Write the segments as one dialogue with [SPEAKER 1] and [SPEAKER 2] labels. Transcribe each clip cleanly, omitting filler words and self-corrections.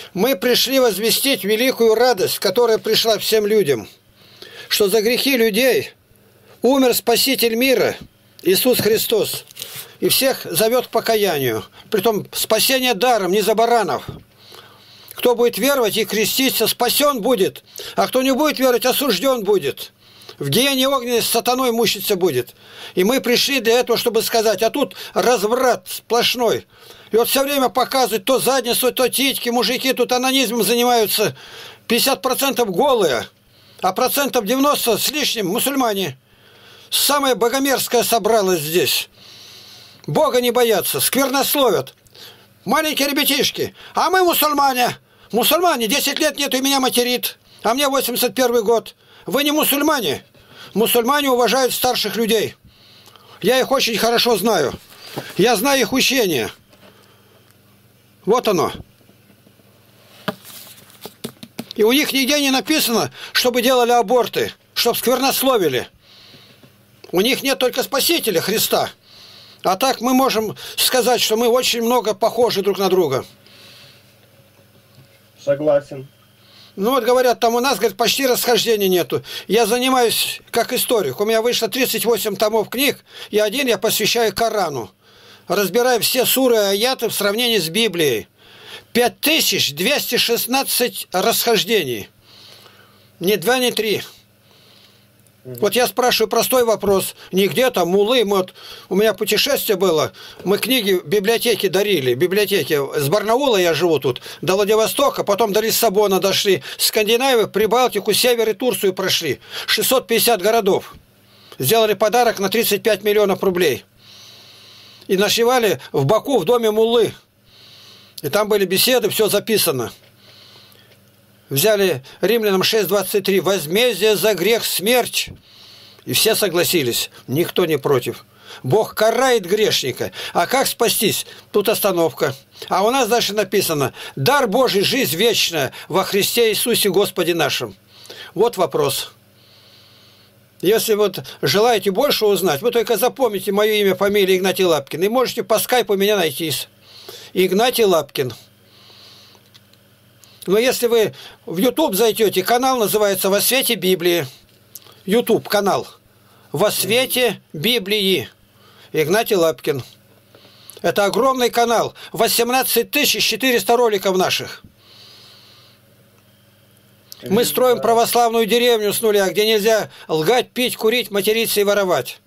[SPEAKER 1] Мы пришли возвестить великую радость, которая пришла всем людям, что за грехи людей умер Спаситель мира, Иисус Христос, и всех зовет к покаянию. Притом спасение даром, не за баранов. Кто будет веровать и креститься, спасен будет, а кто не будет веровать, осужден будет. В гиене огненной с сатаной мучиться будет. И мы пришли для этого, чтобы сказать, а тут разврат сплошной. И вот все время показывают то задницу, то титьки, мужики тут анонизмом занимаются. 50% голые, а процентов 90 с лишним мусульмане. Самое богомерзкое собралось здесь. Бога не боятся, сквернословят. Маленькие ребятишки, а мы мусульмане. Мусульмане, 10 лет нету и меня материт. А мне 81 год. Вы не мусульмане. Мусульмане уважают старших людей. Я их очень хорошо знаю. Я знаю их учение. Вот оно. И у них нигде не написано, чтобы делали аборты, чтобы сквернословили. У них нет только Спасителя Христа. А так мы можем сказать, что мы очень много похожи друг на друга.
[SPEAKER 2] Согласен.
[SPEAKER 1] Ну вот говорят, там у нас, говорит, почти расхождения нету. Я занимаюсь как историк. У меня вышло 38 томов книг, и один я посвящаю Корану. Разбираю все суры и аяты в сравнении с Библией. 5216 расхождений. Не 2, не 3. Вот я спрашиваю простой вопрос. Не где-то, мулы. У меня путешествие было. Мы книги в библиотеке дарили. Библиотеки. С Барнаула я живу тут. До Владивостока. Потом до Лиссабона дошли. Скандинавию, Прибалтику, Север и Турцию прошли. 650 городов. Сделали подарок на 35 миллионов рублей. И ночевали в Баку в доме муллы. И там были беседы, все записано. Взяли Римлянам 6:23. Возмездие за грех смерть. И все согласились. Никто не против. Бог карает грешника. А как спастись? Тут остановка. А у нас дальше написано. Дар Божий, жизнь вечная во Христе Иисусе Господе нашем. Вот вопрос. Если вот желаете больше узнать, вы только запомните мое имя, фамилия Игнатий Лапкин. И можете по скайпу меня найтись. Игнатий Лапкин. Но если вы в YouTube зайдете, канал называется «Во свете Библии». YouTube канал. «Во свете Библии». Игнатий Лапкин. Это огромный канал. 18 400 роликов наших. Мы строим православную деревню с нуля, где нельзя лгать, пить, курить, материться и воровать.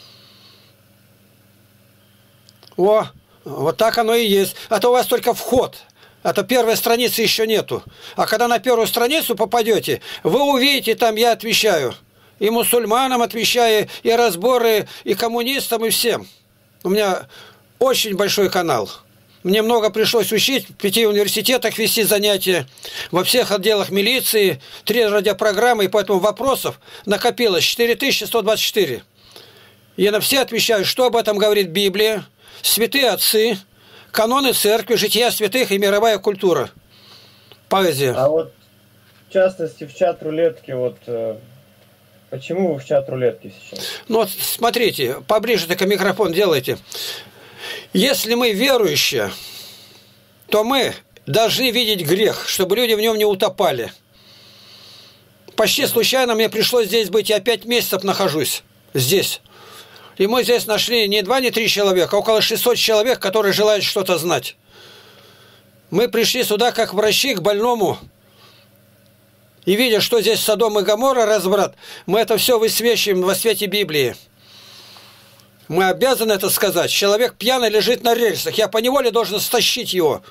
[SPEAKER 1] О, вот так оно и есть. А то у вас только вход. А то первой страницы еще нету. А когда на первую страницу попадете, вы увидите, там я отвечаю. И мусульманам отвечаю, и разборы, и коммунистам, и всем. У меня очень большой канал. Мне много пришлось учить, в 5 университетах вести занятия, во всех отделах милиции, 3 радиопрограммы, и поэтому вопросов накопилось 4124. Я на все отвечаю, что об этом говорит Библия, святые отцы, каноны церкви, жития святых и мировая культура. Поэзия.
[SPEAKER 2] А вот в частности в чат рулетки, вот почему вы в чат рулетки сейчас?
[SPEAKER 1] Ну вот смотрите, поближе только микрофон делайте. Если мы верующие, то мы должны видеть грех, чтобы люди в нем не утопали. Почти случайно мне пришлось здесь быть, я 5 месяцев нахожусь здесь. И мы здесь нашли не 2, не 3 человека, а около 600 человек, которые желают что-то знать. Мы пришли сюда как врачи к больному. И видя, что здесь Содом и Гоморра, разврат, мы это все высвечиваем во свете Библии. Мы обязаны это сказать. Человек пьяный лежит на рельсах. Я поневоле должен стащить его.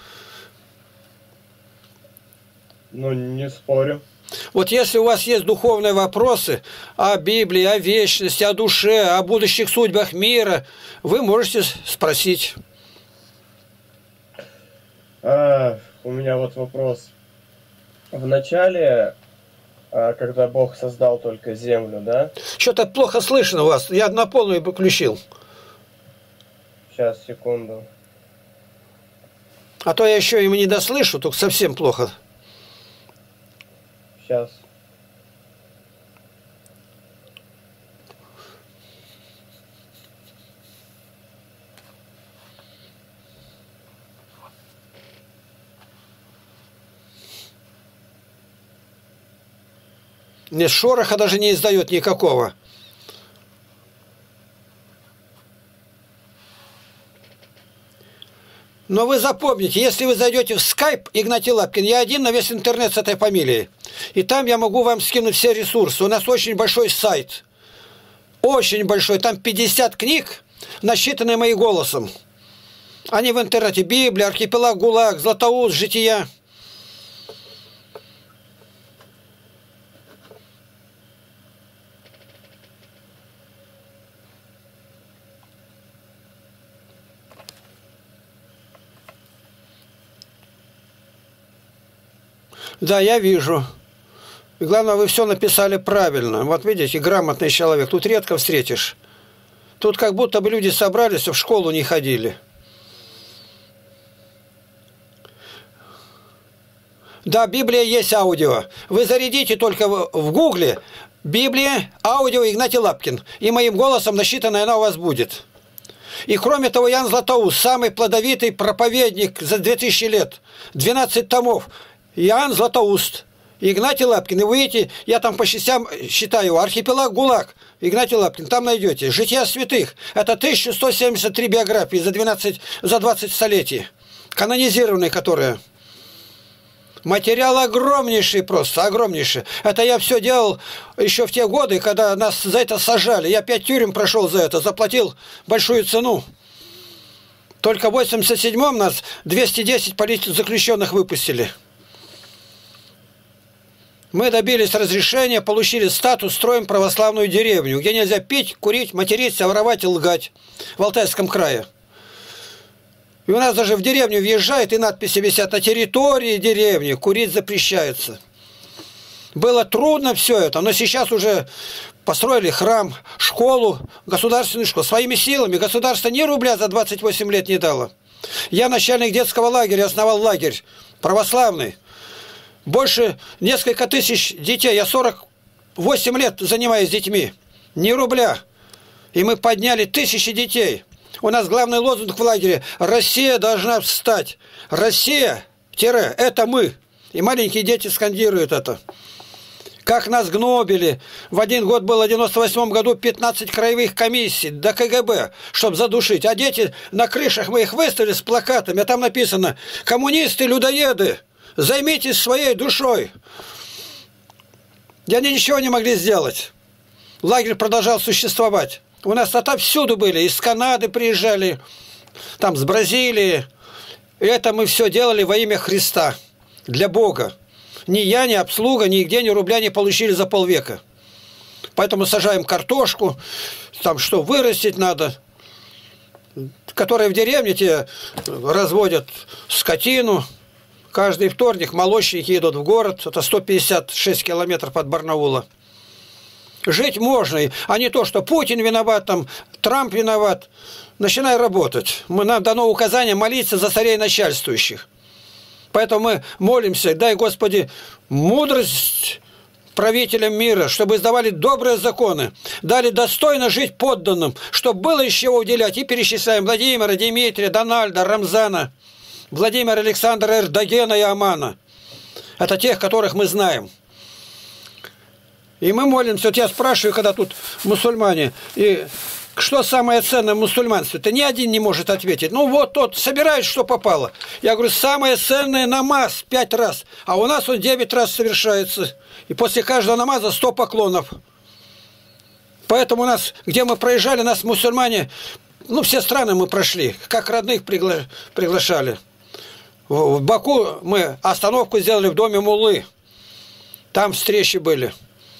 [SPEAKER 2] Ну, не спорю.
[SPEAKER 1] Вот если у вас есть духовные вопросы о Библии, о вечности, о душе, о будущих судьбах мира, вы можете спросить.
[SPEAKER 2] У меня вот вопрос. В начале, когда Бог создал только землю, да?
[SPEAKER 1] Что-то плохо слышно у вас. Я на полную включил.
[SPEAKER 2] Сейчас, секунду.
[SPEAKER 1] А то я еще ему не дослышу, только совсем плохо.
[SPEAKER 2] Сейчас.
[SPEAKER 1] Нет, шороха даже не издает никакого. Но вы запомните, если вы зайдете в Skype, Игнатий Лапкин, я один на весь интернет с этой фамилией. И там я могу вам скинуть все ресурсы. У нас очень большой сайт. Очень большой. Там 50 книг, насчитанные моим голосом. Они в интернете. Библия, Архипелаг ГУЛАГ, Златоуст, Жития. Да, я вижу. И главное, вы все написали правильно. Вот видите, грамотный человек. Тут редко встретишь. Тут как будто бы люди собрались, в школу не ходили. Да, Библия есть аудио. Вы зарядите только в Гугле Библия, аудио Игнатий Лапкин. И моим голосом насчитанная она у вас будет. И кроме того, Ян Златоуст, самый плодовитый проповедник за 2000 лет. 12 томов. Иоанн Златоуст, Игнатий Лапкин. И вы видите, я там по частям считаю. Архипелаг ГУЛАГ, Игнатий Лапкин. Там найдете. Жития святых. Это 1173 биографии за 20 столетий. Канонизированные, которые. Материал огромнейший просто, огромнейший. Это я все делал еще в те годы, когда нас за это сажали. Я 5 тюрем прошел за это, заплатил большую цену. Только в 87-м нас 210 политзаключенных выпустили. Мы добились разрешения, получили статус, строим православную деревню, где нельзя пить, курить, материться, воровать и лгать в Алтайском крае. И у нас даже в деревню въезжает, и надписи висят: на территории деревни курить запрещается. Было трудно все это, но сейчас уже построили храм, школу, государственную школу. Своими силами государство ни рубля за 28 лет не дало. Я начальник детского лагеря, основал лагерь православный. Больше несколько тысяч детей. Я 48 лет занимаюсь детьми. Ни рубля. И мы подняли тысячи детей. У нас главный лозунг в лагере: Россия должна встать. Россия, это мы. И маленькие дети скандируют это. Как нас гнобили. В один год было, в 98 году, 15 краевых комиссий до КГБ, чтобы задушить. А дети на крышах, мы их выставили с плакатами, а там написано: коммунисты, людоеды, займитесь своей душой. И они ничего не могли сделать. Лагерь продолжал существовать. У нас отовсюду были. Из Канады приезжали, там с Бразилии. И это мы все делали во имя Христа. Для Бога. Ни я, ни обслуга, нигде ни рубля не получили за полвека. Поэтому сажаем картошку, там что, вырастить надо. Которые в деревне те разводят скотину. Каждый вторник молочники идут в город. Это 156 километров от Барнаула. Жить можно, а не то, что Путин виноват, там, Трамп виноват. Начинай работать. Нам дано указание молиться за царей начальствующих. Поэтому мы молимся: дай, Господи, мудрость правителям мира, чтобы издавали добрые законы, дали достойно жить подданным, чтобы было из чего уделять. И перечисляем Владимира, Дмитрия, Дональда, Рамзана, Владимира, Александра, Эрдогена и Амана. Это тех, которых мы знаем. И мы молимся. Вот я спрашиваю, когда тут мусульмане, и что самое ценное в мусульманстве? То ни один не может ответить. Ну вот тот собирает, что попало. Я говорю, самое ценное намаз 5 раз. А у нас он 9 раз совершается. И после каждого намаза 100 поклонов. Поэтому у нас, где мы проезжали, нас мусульмане, ну все страны мы прошли, как родных приглашали. В Баку мы остановку сделали в доме муллы. Там встречи были.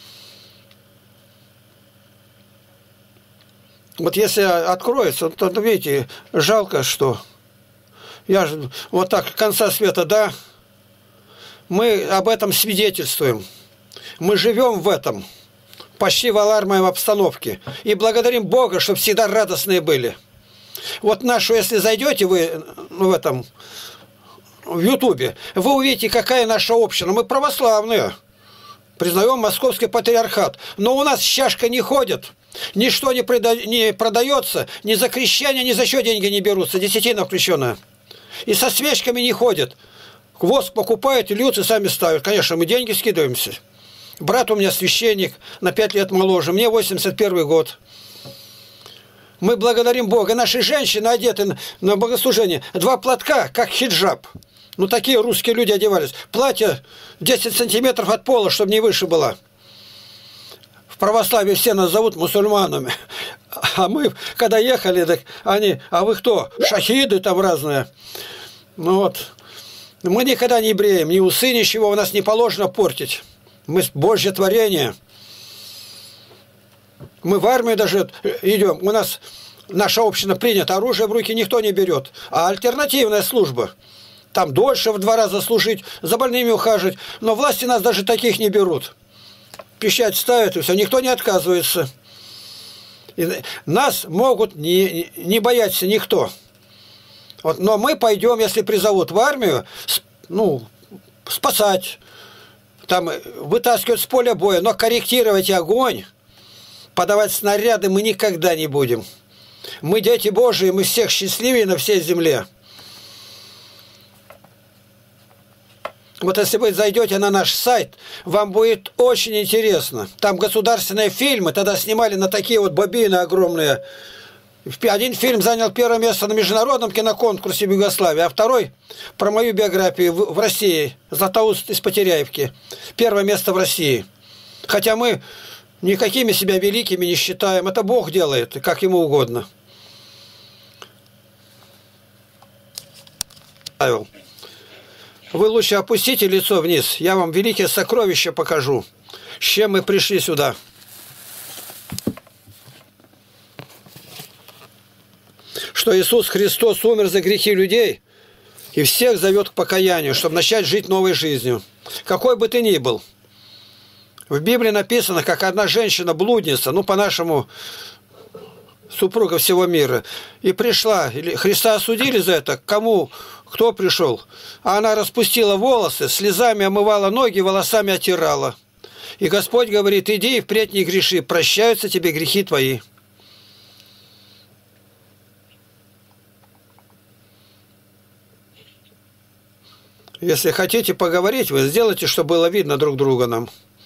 [SPEAKER 1] Вот если откроется, то, видите, жалко, что я же вот так конца света, да, мы об этом свидетельствуем. Мы живем в этом, почти в алармовой обстановке. И благодарим Бога, чтобы всегда радостные были. Вот нашу, если зайдете вы в этом, в Ютубе, вы увидите, какая наша община. Мы православные, признаем Московский патриархат. Но у нас чашка не ходит. Ничто не продается, ни за крещение, ни за что деньги не берутся, десятина включенная. И со свечками не ходят. Воск покупают, и льют, и сами ставят. Конечно, мы деньги скидываемся. Брат у меня священник, на 5 лет моложе. Мне 81 год. Мы благодарим Бога. Наши женщины одеты на богослужение. 2 платка, как хиджаб. Ну, такие русские люди одевались. Платье 10 сантиметров от пола, чтобы не выше было. В православии все нас зовут мусульманами. А мы, когда ехали, так они, а вы кто? Шахиды там разные. Ну вот. Мы никогда не бреем, ни усы, ничего. У нас не положено портить. Мы Божье творение. Мы в армию даже идем. У нас наша община принята. Оружие в руки никто не берет. А альтернативная служба. Там дольше в 2 раза служить, за больными ухаживать. Но власти нас даже таких не берут. Печать ставят и все. Никто не отказывается. И нас могут не бояться никто. Вот, но мы пойдем, если призовут в армию, ну, спасать. Там вытаскивать с поля боя. Но корректировать огонь, подавать снаряды мы никогда не будем. Мы дети Божии, мы всех счастливее на всей земле. Вот если вы зайдете на наш сайт, вам будет очень интересно. Там государственные фильмы, тогда снимали на такие вот бобины огромные. Один фильм занял 1 место на международном киноконкурсе в Югославии, а второй про мою биографию в России. Златоуст из Потеряевки. 1 место в России. Хотя мы никакими себя великими не считаем. Это Бог делает, как ему угодно. Вы лучше опустите лицо вниз. Я вам великие сокровища покажу. С чем мы пришли сюда. Что Иисус Христос умер за грехи людей и всех зовет к покаянию, чтобы начать жить новой жизнью. Какой бы ты ни был. В Библии написано, как одна женщина-блудница, ну, по-нашему, супруга всего мира, и пришла, Христа осудили за это, кому, кто пришел? А она распустила волосы, слезами омывала ноги, волосами оттирала. И Господь говорит, иди и впредь не греши, прощаются тебе грехи твои. Если хотите поговорить, вы сделайте, чтобы было видно друг друга нам.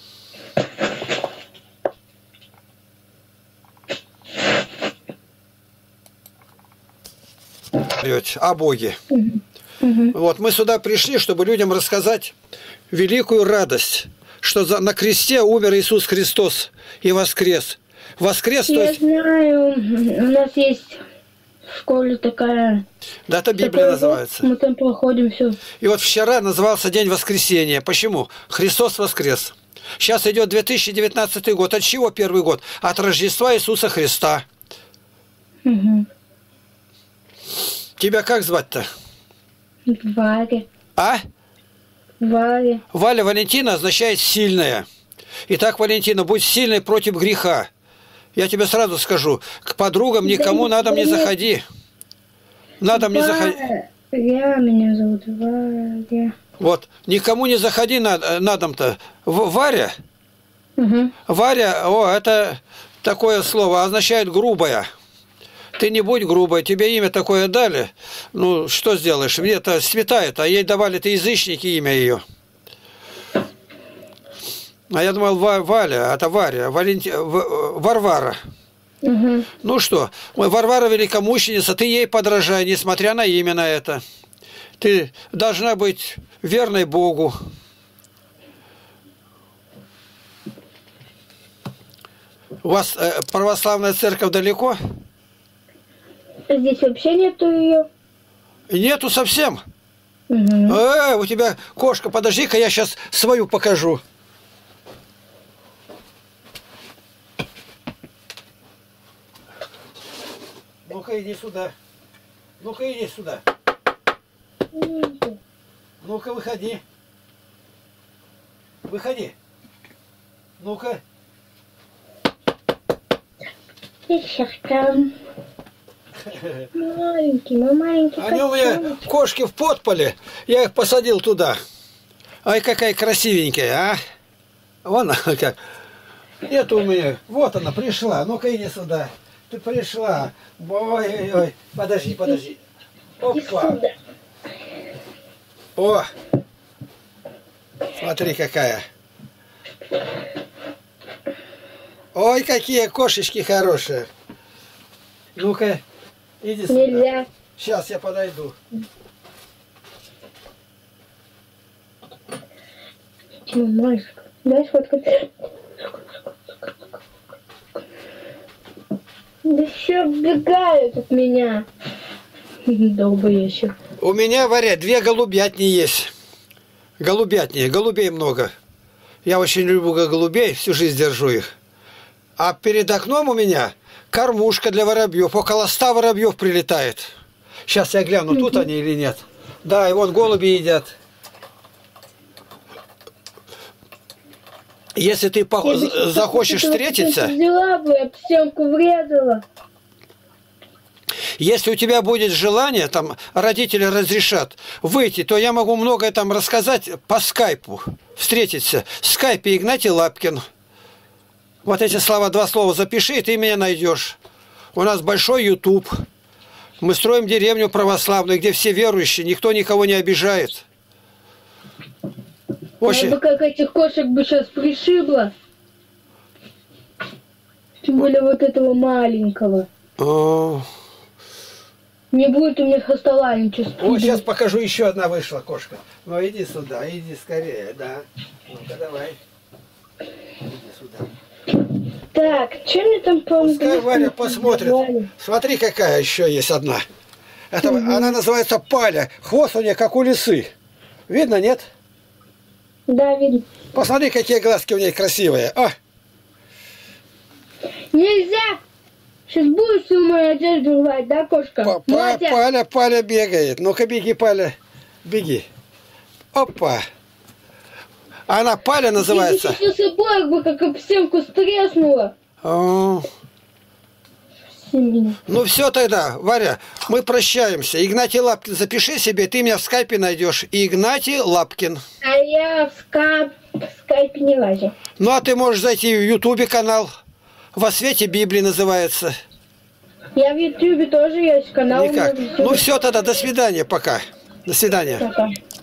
[SPEAKER 1] О Боге. Вот мы сюда пришли, чтобы людям рассказать великую радость, что на кресте умер Иисус Христос и воскрес. Воскрес, то есть...
[SPEAKER 3] Я знаю, у нас есть в школе такая...
[SPEAKER 1] Да, это Библия называется.
[SPEAKER 3] Мы там проходим все.
[SPEAKER 1] И вот вчера назывался День Воскресения. Почему? Христос воскрес. Сейчас идет 2019 год. От чего первый год? От Рождества Иисуса Христа.
[SPEAKER 3] Угу.
[SPEAKER 1] Тебя как звать-то?
[SPEAKER 3] Варя.
[SPEAKER 1] А?
[SPEAKER 3] Варя.
[SPEAKER 1] Валя Валентина означает «сильная». Итак, Валентина, будь сильной против греха. Я тебе сразу скажу, к подругам никому на дом не заходи. На дом не заходи.
[SPEAKER 3] Варя, меня зовут Варя.
[SPEAKER 1] Вот, никому не заходи на дом-то. Варя?
[SPEAKER 3] Угу.
[SPEAKER 1] Варя, это такое слово, означает грубая. Ты не будь грубой, тебе имя такое дали. Ну, что сделаешь? Мне-то святая-то, а ей давали-то язычники имя ее. А я думал, Валя, это Варя, Варвара.
[SPEAKER 3] Угу.
[SPEAKER 1] Ну что, Варвара великомученица, ты ей подражай, несмотря на имя на это. Ты должна быть верной Богу. У вас православная церковь далеко?
[SPEAKER 3] Здесь вообще нету ее.
[SPEAKER 1] Нету совсем.
[SPEAKER 3] Угу.
[SPEAKER 1] У тебя кошка, подожди-ка, я сейчас свою покажу. Ну-ка, иди сюда. Ну-ка, иди сюда. Ну-ка, выходи. Выходи. Ну-ка.
[SPEAKER 3] Маленький, мой маленький.
[SPEAKER 1] Они у меня кошки в подполе. Я их посадил туда. Ай, какая красивенькая, а? Вон она как. Нет у меня. Вот она пришла. Ну-ка, иди сюда. Ты пришла. Ой-ой-ой. Подожди, подожди. Опа. О. Смотри, какая. Ой, какие кошечки хорошие. Ну-ка, иди сюда.
[SPEAKER 3] Нельзя.
[SPEAKER 1] Сейчас я подойду.
[SPEAKER 3] Мальчик, дай сфоткать. Да еще бегают от меня. Долбоящик.
[SPEAKER 1] У меня, Варя, 2 голубятни есть. Голубятни, голубей много. Я очень люблю голубей, всю жизнь держу их. А перед окном у меня кормушка для воробьев. Около 100 воробьев прилетает. Сейчас я гляну, тут они или нет. Да, и вон голуби едят. Если ты захочешь встретиться,
[SPEAKER 3] Взяла бы, об стенку врезала.
[SPEAKER 1] если у тебя будет желание, там родители разрешат выйти, то я могу многое там рассказать по скайпу, встретиться. В скайпе Игнатий Лапкин. Вот эти слова, 2 слова запиши, и ты меня найдешь. У нас большой YouTube. Мы строим деревню православную, где все верующие, никто никого не обижает. Очень...
[SPEAKER 3] Я бы как этих кошек бы сейчас пришибла. Тем более вот этого маленького.
[SPEAKER 1] О,
[SPEAKER 3] Не будет у них осталанчества.
[SPEAKER 1] вот сейчас покажу, еще одна вышла кошка. Ну иди сюда, иди скорее, да. Ну-ка давай. Иди сюда.
[SPEAKER 3] Так, что мне там по
[SPEAKER 1] Пускай Варя посмотрит. Смотри, какая еще есть одна. Это, она называется Паля. Хвост у нее как у лисы. Видно, нет?
[SPEAKER 3] Да, видно.
[SPEAKER 1] Посмотри, какие глазки у нее красивые. О!
[SPEAKER 3] Нельзя! Сейчас будешь всю мою одежду рвать, да, кошка? Мотя!
[SPEAKER 1] Паля бегает. Ну-ка, беги, Паля. Беги. Опа. Она Паля называется.
[SPEAKER 3] Ты сейчас обоих бы как об стенку стреснула.
[SPEAKER 1] О. Ну все тогда, Варя, мы прощаемся. Игнатий Лапкин, запиши себе, ты меня в скайпе найдешь. Игнатий Лапкин.
[SPEAKER 3] А я в скайпе не лазю.
[SPEAKER 1] Ну а ты можешь зайти в ютубе канал. «Во свете Библии» называется.
[SPEAKER 3] Я в ютубе тоже есть канал.
[SPEAKER 1] Никак. Ну все тогда, до свидания, пока. До свидания.
[SPEAKER 3] Пока.